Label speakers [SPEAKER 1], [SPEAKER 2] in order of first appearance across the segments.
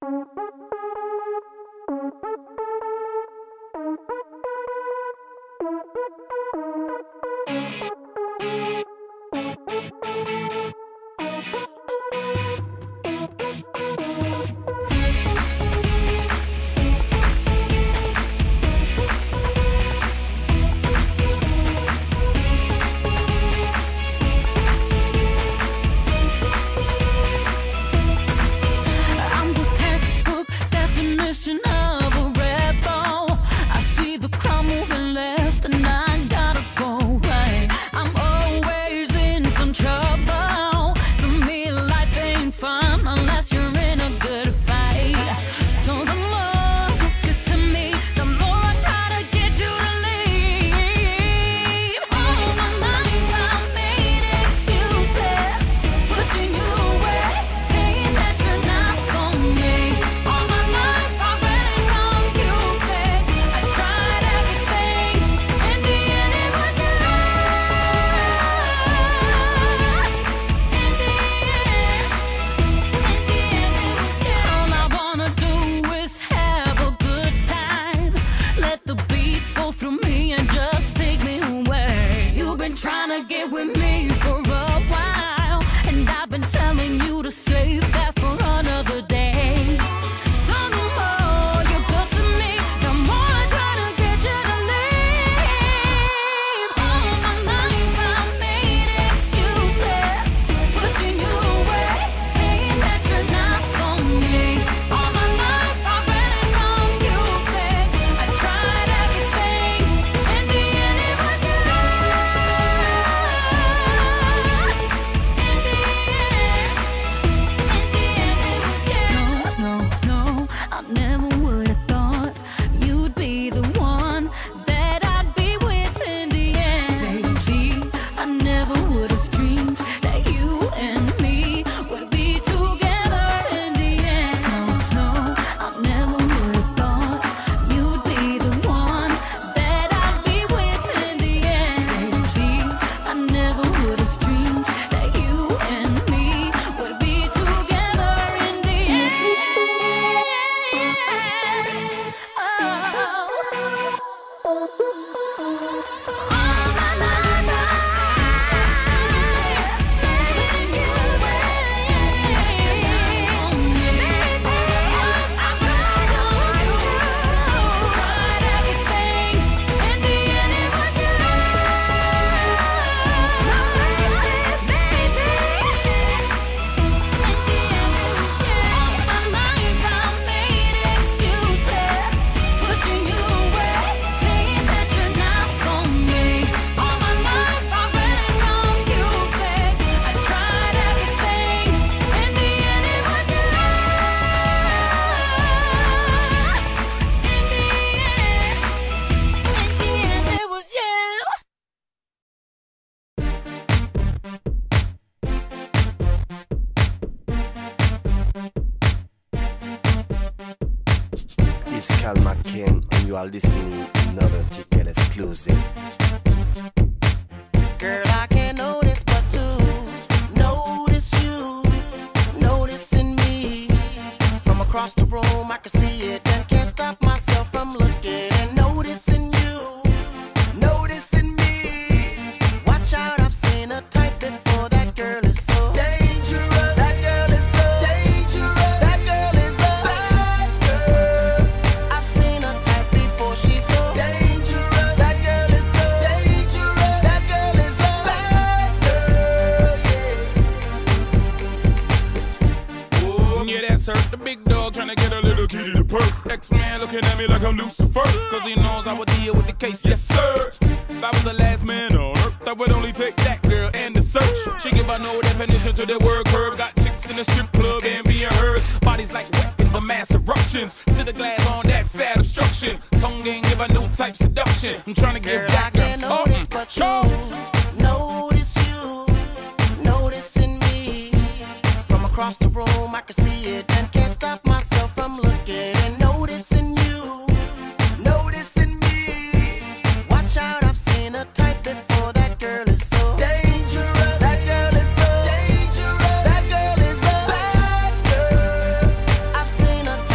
[SPEAKER 1] You are listening to another Ticket exclusive.
[SPEAKER 2] Girl, I can't notice but to notice you, noticing me. From across the room, I can see it and can't stop myself from looking and noticing you, noticing me. Watch out, I've seen a type before. That girl is so dangerous. That girl is so dangerous. That girl is a bad girl. I've seen a type before. She's so dangerous. That girl is so dangerous. That girl is a bad girl. Yeah.
[SPEAKER 3] Oh, yeah, that's her. The big dog trying to get a little kitty to perk. X-Man looking at me like I'm Lucifer, cause he knows I would deal with the case. Yes, sir. If I was the last man on earth, I would only take that girl and the search. She give a no definition to the word curve. Got chicks in the strip club and being hers. Bodies like weapons of mass eruptions. Sit a glass on that fat obstruction. Tongue ain't give a new type seduction. I'm trying to give
[SPEAKER 2] Girl,
[SPEAKER 3] that
[SPEAKER 2] I can't
[SPEAKER 3] girl
[SPEAKER 2] notice but you, notice you, noticing me. From across the room, I can see it and can't stop myself from looking and noticing you, noticing me. Watch out, I've seen a type before. That girl is so dangerous. That girl is so dangerous. That girl is a bad girl. I've seen a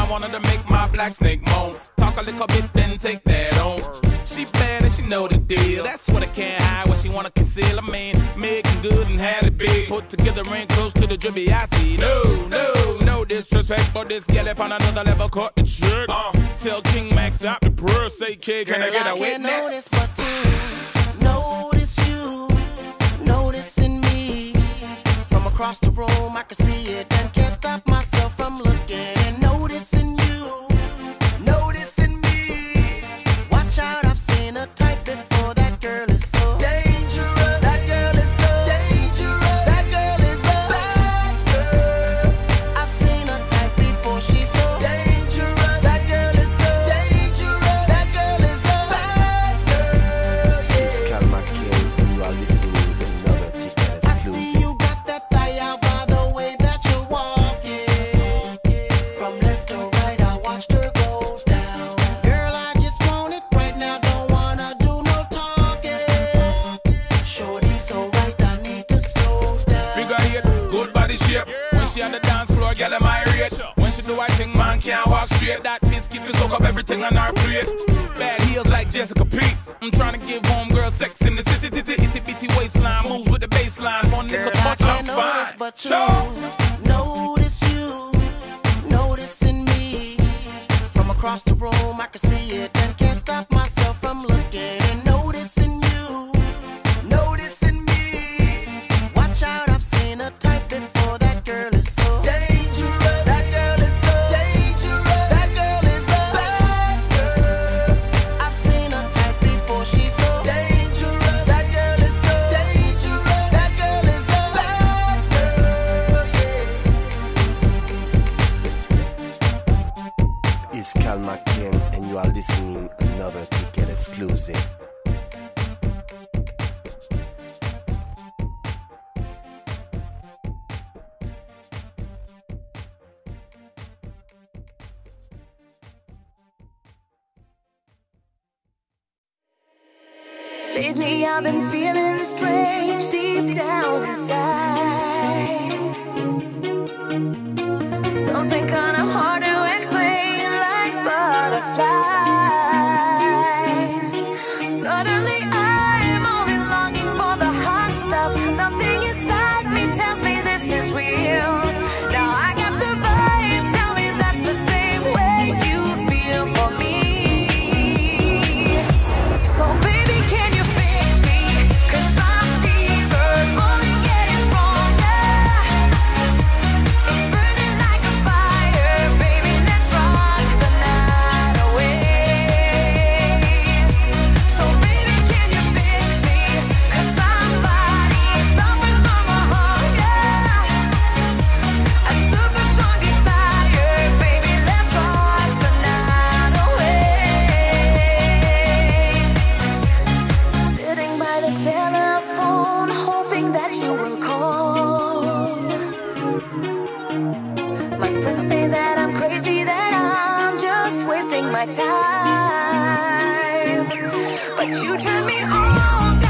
[SPEAKER 3] I wanted to make my black snake moan. Talk a little bit, then take that on. She bad and she know the deal. That's what I can't hide, what she wanna conceal. I mean, making good and had it big. Put together ring close to the drippy I see. No disrespect, but this gal up on another level caught the trick. Tell King Max stop the purr, say kid, can I get a witness?
[SPEAKER 2] I can't notice but to notice you, noticing me. From across the room I can see it and can't stop myself from looking and noticing you, noticing me. Watch out, I've seen a type before. That girl is so dangerous. That girl is so dangerous. That girl is a bad girl. I've seen a type before. She's so dangerous. That girl is so dangerous. That girl is a bad girl.
[SPEAKER 1] It's Calma King, and you are listening to another Chicken
[SPEAKER 2] I see you got that thigh out by the way that you're walking. From left to right, I watched her go down. Girl, I just want it right now. Don't wanna do no talking. Shorty so right, I need to slow down.
[SPEAKER 3] Figure eight, good body shape. When she on the dance floor, girl, am I rate. When she do her thing, man can't walk straight. That biscuit will soak up everything on her plate. Bad heels like Jessica Pete. I'm trying to give homegirl sex in the city. Itty bitty waistline, moves with the baseline. One nickel
[SPEAKER 2] Girl, I
[SPEAKER 3] touch, I'm
[SPEAKER 2] can't notice
[SPEAKER 3] fine.
[SPEAKER 2] but to notice you, noticing me. From across the room I can see it and can't stop myself from looking and noticing you, noticing me. Watch out, I've seen a type before. That girl is so dangerous. That girl is so dangerous. That girl is a bad girl. I've seen a type before. She's so dangerous. That girl is so dangerous. That girl is a bad girl. Yeah.
[SPEAKER 1] It's Calma King, and you are listening to another Chicken exclusive.
[SPEAKER 4] Lately I've been feeling strange deep down inside. Something kinda hard to explain, like butterflies. Suddenly I'm only longing for the hot stuff. Something inside me tells me this is real. Now I got the vibe, tell me that's the same way you feel for me. So baby, can you fix me? 'Cause my fever's only getting stronger. It's burning like a fire, baby, let's rock the night away. So baby, can you fix me? 'Cause my body suffers from a hunger. A super strong desire, baby, let's rock the night away. Sitting by the telephone, hoping that you will call. My friends say that I'm crazy, that I'm just wasting my time. But you turn me on.